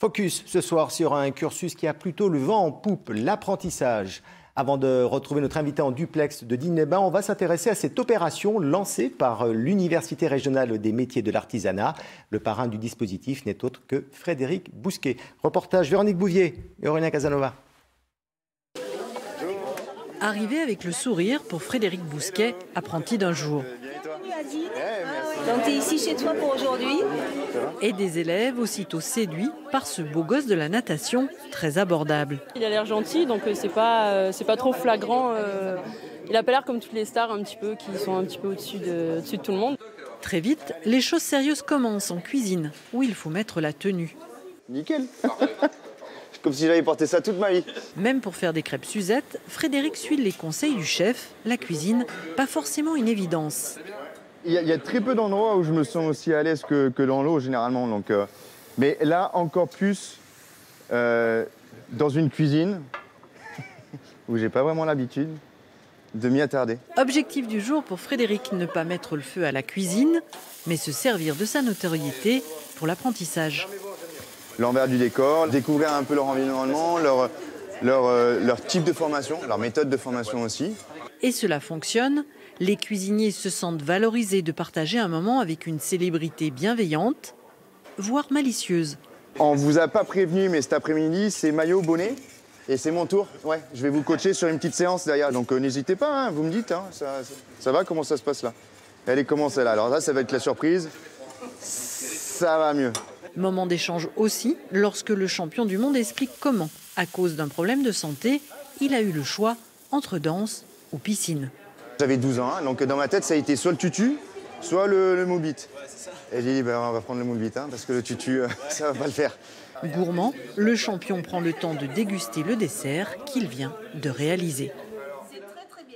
Focus ce soir sur un cursus qui a plutôt le vent en poupe, l'apprentissage. Avant de retrouver notre invité en duplex de Digne-les-Bains, on va s'intéresser à cette opération lancée par l'Université régionale des métiers de l'artisanat. Le parrain du dispositif n'est autre que Frédéric Bousquet. Reportage Véronique Bouvier et Aurélien Casanova. Arrivé avec le sourire pour Frédéric Bousquet, apprenti d'un jour. Donc tu es ici chez toi pour aujourd'hui. Et des élèves aussitôt séduits par ce beau gosse de la natation, très abordable. Il a l'air gentil, donc c'est pas trop flagrant. Il a pas l'air comme toutes les stars un petit peu, qui sont un petit peu au-dessus de tout le monde. Très vite, les choses sérieuses commencent en cuisine, où il faut mettre la tenue. Nickel. Comme si j'avais porté ça toute ma vie. Même pour faire des crêpes Suzette, Frédéric suit les conseils du chef. La cuisine, pas forcément une évidence. Il y a très peu d'endroits où je me sens aussi à l'aise que dans l'eau généralement. Donc, mais là, encore plus dans une cuisine où j'ai pas vraiment l'habitude de m'y attarder. Objectif du jour pour Frédéric, ne pas mettre le feu à la cuisine, mais se servir de sa notoriété pour l'apprentissage. L'envers du décor, découvrir un peu leur environnement, leur type de formation, leur méthode de formation aussi. Et cela fonctionne. Les cuisiniers se sentent valorisés de partager un moment avec une célébrité bienveillante, voire malicieuse. On vous a pas prévenu, mais cet après-midi, c'est maillot, bonnet, et c'est mon tour. Ouais, je vais vous coacher sur une petite séance derrière, donc n'hésitez pas, hein, vous me dites, hein, ça va, comment ça se passe là? Elle est comment celle-là? Alors là, ça va être la surprise, ça va mieux. Moment d'échange aussi, lorsque le champion du monde explique comment, à cause d'un problème de santé, il a eu le choix entre danse ou piscine. J'avais 12 ans, hein, donc dans ma tête, ça a été soit le tutu, soit le moule bit. Et j'ai dit, ben, on va prendre le moule bit, hein, parce que le tutu, ça va pas le faire. Gourmand, le champion prend le temps de déguster le dessert qu'il vient de réaliser.